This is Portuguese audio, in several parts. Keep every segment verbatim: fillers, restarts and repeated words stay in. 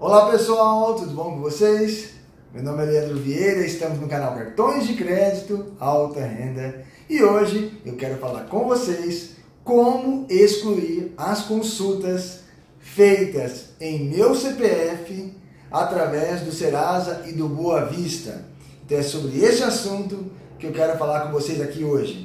Olá pessoal, tudo bom com vocês? Meu nome é Leandro Vieira, estamos no canal Cartões de Crédito Alta Renda e hoje eu quero falar com vocês como excluir as consultas feitas em meu C P F através do Serasa e do Boa Vista. Então é sobre esse assunto que eu quero falar com vocês aqui hoje.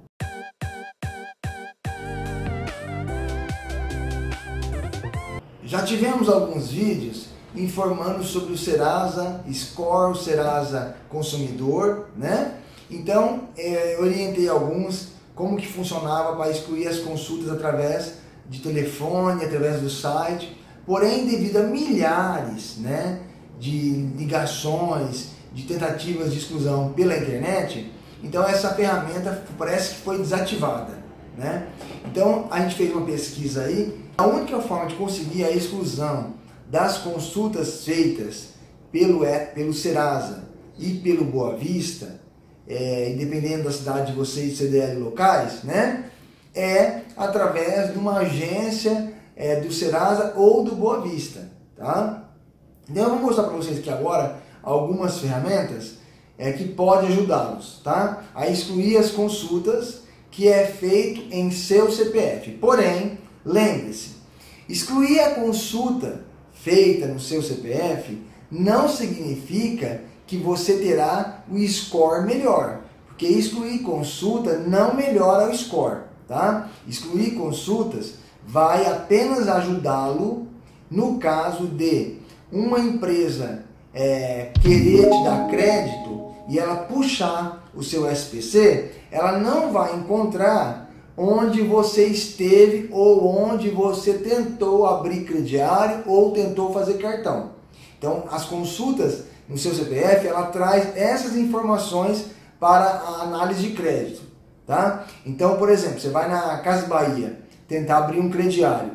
Já tivemos alguns vídeos informando sobre o Serasa Score, o Serasa Consumidor, né? Então, é, eu orientei alguns como que funcionava para excluir as consultas através de telefone, através do site. Porém, devido a milhares, né, de ligações, de tentativas de exclusão pela internet, então essa ferramenta parece que foi desativada, né? Então, a gente fez uma pesquisa aí. A única forma de conseguir a exclusão das consultas feitas pelo, pelo Serasa e pelo Boa Vista, é, dependendo da cidade de vocês, C D L locais, né, é através de uma agência é, do Serasa ou do Boa Vista, tá? Então eu vou mostrar para vocês aqui agora algumas ferramentas é, que podem ajudá-los, tá, a excluir as consultas que é feito em seu C P F. Porém, lembre-se, excluir a consulta feita no seu C P F não significa que você terá o score melhor, porque excluir consulta não melhora o score, tá? Excluir consultas vai apenas ajudá-lo no caso de uma empresa é, querer te dar crédito e ela puxar o seu S P C, ela não vai encontrar onde você esteve ou onde você tentou abrir crediário ou tentou fazer cartão. Então, as consultas no seu C P F, ela traz essas informações para a análise de crédito, tá? Então, por exemplo, você vai na Casas Bahia tentar abrir um crediário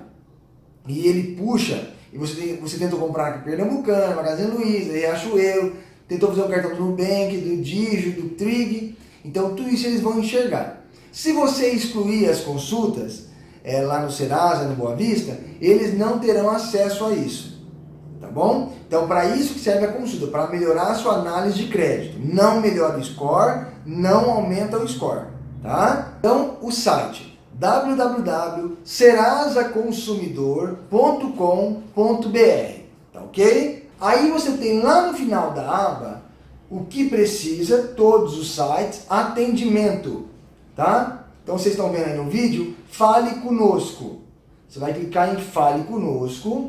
e ele puxa, e você, você tentou comprar aqui Pernambucana, Magazine Luiza, Riachuelo, tentou fazer um cartão do Nubank, do Digio, do Trig, então tudo isso eles vão enxergar. Se você excluir as consultas é, lá no Serasa, no Boa Vista, eles não terão acesso a isso, tá bom? Então, para isso que serve a consulta, para melhorar a sua análise de crédito. Não melhora o score, não aumenta o score, tá? Então, o site w w w ponto serasa consumidor ponto com ponto b r, tá ok? Aí você tem lá no final da aba o que precisa, todos os sites, atendimento. Tá? Então vocês estão vendo aí no vídeo, fale conosco. Você vai clicar em fale conosco,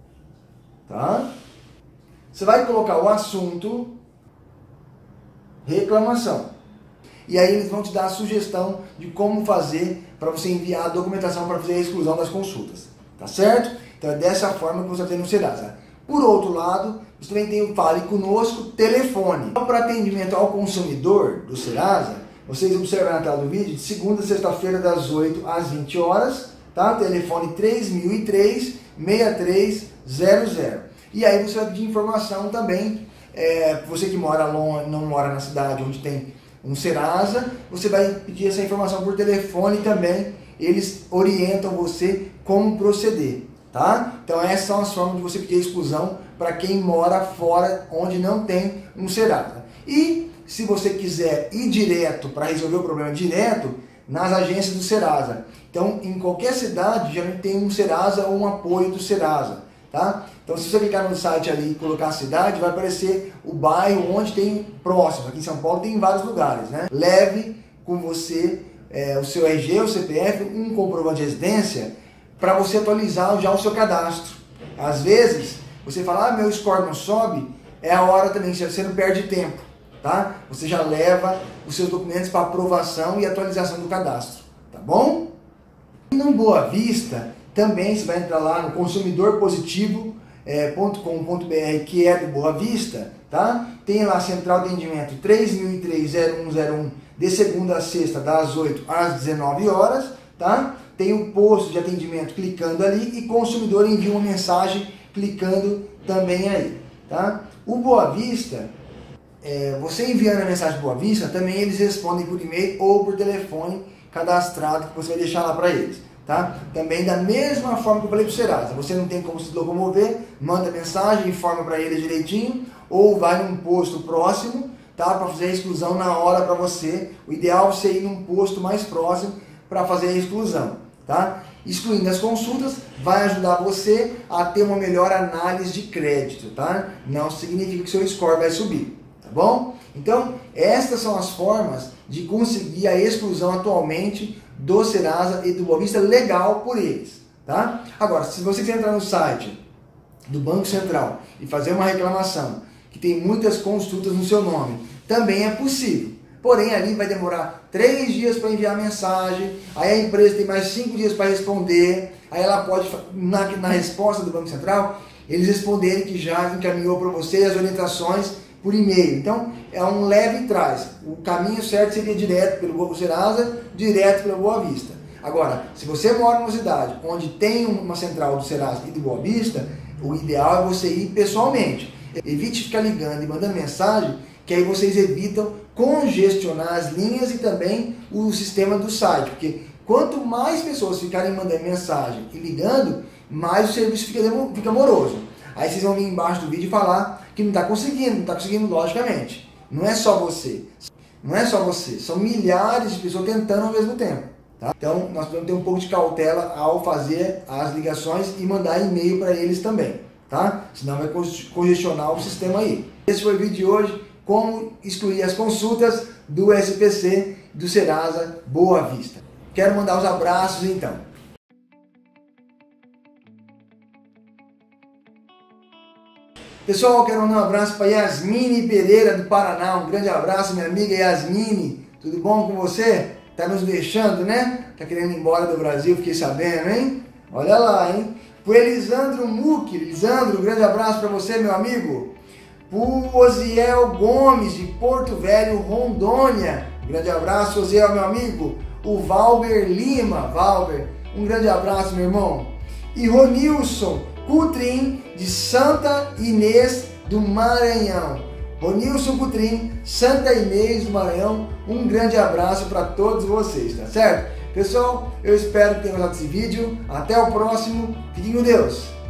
tá? Você vai colocar o assunto reclamação. E aí eles vão te dar a sugestão de como fazer para você enviar a documentação para fazer a exclusão das consultas. Tá certo? Então é dessa forma que você tem no Serasa. Por outro lado, você também tem o fale conosco telefone. Então, para atendimento ao consumidor do Serasa, vocês observam na tela do vídeo, de segunda a sexta-feira, das oito às vinte horas, tá? Telefone três mil e três, seis três zero zero. E aí você vai pedir informação também, é, você que mora longe, não mora na cidade onde tem um Serasa, você vai pedir essa informação por telefone também, eles orientam você como proceder, tá? Então essas são as formas de você pedir exclusão para quem mora fora, onde não tem um Serasa. E se você quiser ir direto para resolver o problema direto, nas agências do Serasa. Então, em qualquer cidade, já tem um Serasa ou um apoio do Serasa, tá? Então, se você clicar no site ali e colocar a cidade, vai aparecer o bairro onde tem próximo. Aqui em São Paulo tem em vários lugares, né? Leve com você é, o seu R G, o C P F, um comprovante de residência, para você atualizar já o seu cadastro. Às vezes, você fala, ah, meu score não sobe, é a hora também, você não perde tempo. Tá? Você já leva os seus documentos para aprovação e atualização do cadastro, tá bom? E no Boa Vista, também você vai entrar lá no consumidor positivo ponto com ponto b r, que é do Boa Vista, tá? Tem lá a central de atendimento três mil e três, zero um zero um, de segunda a sexta, das oito às dezenove horas, tá? Tem o posto de atendimento clicando ali e consumidor envia uma mensagem clicando também aí, tá? O Boa Vista, É, você enviando a mensagem Boa Vista, também eles respondem por e-mail ou por telefone cadastrado que você vai deixar lá para eles. tá? Também da mesma forma que eu falei para o Serasa, você não tem como se locomover, manda mensagem, informa para ele direitinho, ou vai num posto próximo, tá? Para fazer a exclusão na hora para você. O ideal é você ir num posto mais próximo para fazer a exclusão, tá? Excluindo as consultas, vai ajudar você a ter uma melhor análise de crédito, tá? Não significa que seu score vai subir, tá bom? Então, estas são as formas de conseguir a exclusão atualmente do Serasa e do Boa Vista legal por eles, tá? Agora, se você quiser entrar no site do Banco Central e fazer uma reclamação que tem muitas consultas no seu nome, também é possível. Porém, ali vai demorar três dias para enviar a mensagem, aí a empresa tem mais cinco dias para responder, aí ela pode, na, na resposta do Banco Central, eles responderem que já encaminhou para você as orientações por e-mail. Então, é um leve e trás. O caminho certo seria direto pelo Serasa, direto pela Boa Vista. Agora, se você mora numa cidade onde tem uma central do Serasa e do Boa Vista, o ideal é você ir pessoalmente. Evite ficar ligando e mandando mensagem, que aí vocês evitam congestionar as linhas e também o sistema do site. Porque quanto mais pessoas ficarem mandando mensagem e ligando, mais o serviço fica, fica moroso. Aí vocês vão vir embaixo do vídeo e falar que não está conseguindo, não está conseguindo logicamente. Não é só você, não é só você, são milhares de pessoas tentando ao mesmo tempo. Tá? Então nós podemos ter um pouco de cautela ao fazer as ligações e mandar e-mail para eles também, tá? Senão vai congestionar o sistema aí. Esse foi o vídeo de hoje, como excluir as consultas do S P C do Serasa Boa Vista. Quero mandar os abraços então. Pessoal, quero mandar um abraço para Yasmine Pereira do Paraná. Um grande abraço, minha amiga Yasmine. Tudo bom com você? Tá nos deixando, né? Tá querendo ir embora do Brasil, fiquei sabendo, hein? Olha lá, hein? Pro Elisandro Muck. Elisandro, um grande abraço para você, meu amigo. Pro Osiel Gomes, de Porto Velho, Rondônia. Um grande abraço, Osiel, meu amigo. O Valber Lima. Valber, um grande abraço, meu irmão. E Ronilson Cutrim, de Santa Inês do Maranhão. Ronilson Cutrim, Santa Inês do Maranhão, um grande abraço para todos vocês, tá certo? Pessoal, eu espero que tenham gostado desse vídeo. Até o próximo. Fiquem com Deus.